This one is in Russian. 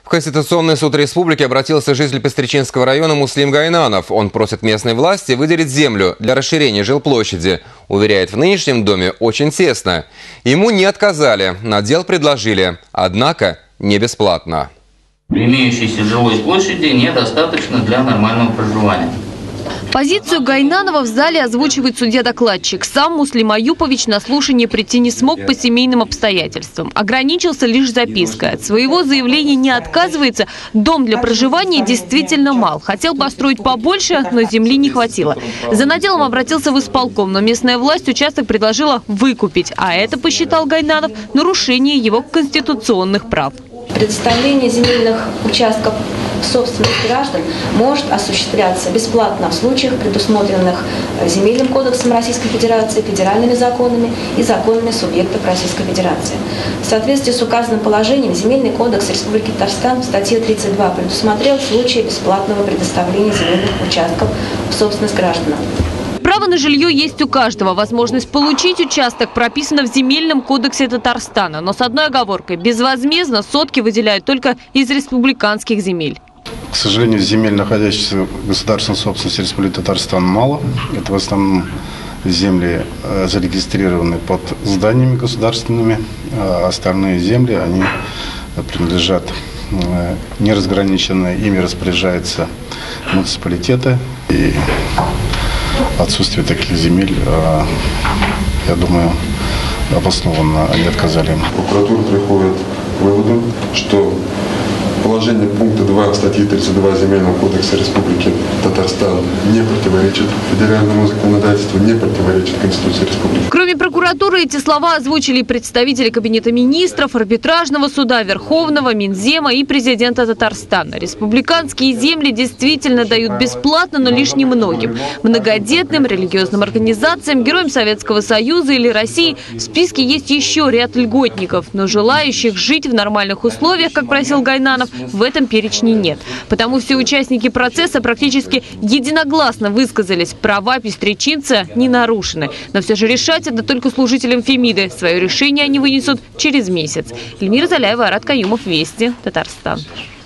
Конституционный суд республики обратился житель Пестричинского района Муслим Гайнанов. Он просит местной власти выделить землю для расширения жилплощади. Уверяет, в нынешнем доме очень тесно. Ему не отказали, надел предложили, однако не бесплатно. Имеющейся жилой площади недостаточно для нормального проживания. Позицию Гайнанова в зале озвучивает судья-докладчик. Сам Муслим Аюпович на слушание прийти не смог по семейным обстоятельствам. Ограничился лишь запиской. От своего заявления не отказывается. Дом для проживания действительно мал. Хотел построить побольше, но земли не хватило. За наделом обратился в исполком, но местная власть участок предложила выкупить. А это, посчитал Гайнанов, нарушение его конституционных прав. Предоставление земельных участков в собственность граждан может осуществляться бесплатно в случаях, предусмотренных Земельным кодексом Российской Федерации, федеральными законами и законами субъектов Российской Федерации. В соответствии с указанным положением Земельный кодекс Республики Татарстан в статье 32 предусмотрел случаи бесплатного предоставления земельных участков в собственность гражданам. Право на жилье есть у каждого. Возможность получить участок прописана в Земельном кодексе Татарстана. Но с одной оговоркой – безвозмездно сотки выделяют только из республиканских земель. К сожалению, земель, находящихся в государственной собственности Республики Татарстан, мало. Это в основном земли зарегистрированы под зданиями государственными, а остальные земли, они принадлежат неразграниченно, ими распоряжаются муниципалитеты. И отсутствие таких земель, я думаю, обоснованно они отказали им. Прокуратура приходит к выводу, что положение пункта 2 статьи 32 Земельного кодекса Республики Татарстан не противоречит федеральному законодательству, не противоречит Конституции Республики. Кроме прокуратуры, эти слова озвучили представители Кабинета министров, Арбитражного суда, Верховного, Минзема и президента Татарстана. Республиканские земли действительно дают бесплатно, но лишь немногим. Многодетным, религиозным организациям, героям Советского Союза или России в списке есть еще ряд льготников. Но желающих жить в нормальных условиях, как просил Гайнанов, в этом перечне нет. Потому все участники процесса практически единогласно высказались. Права пестричинца не нарушены. Но все же решать это только служителям Фемиды. Свое решение они вынесут через месяц. Эльмира Заляева, Арат Каюмов, Вести, Татарстан.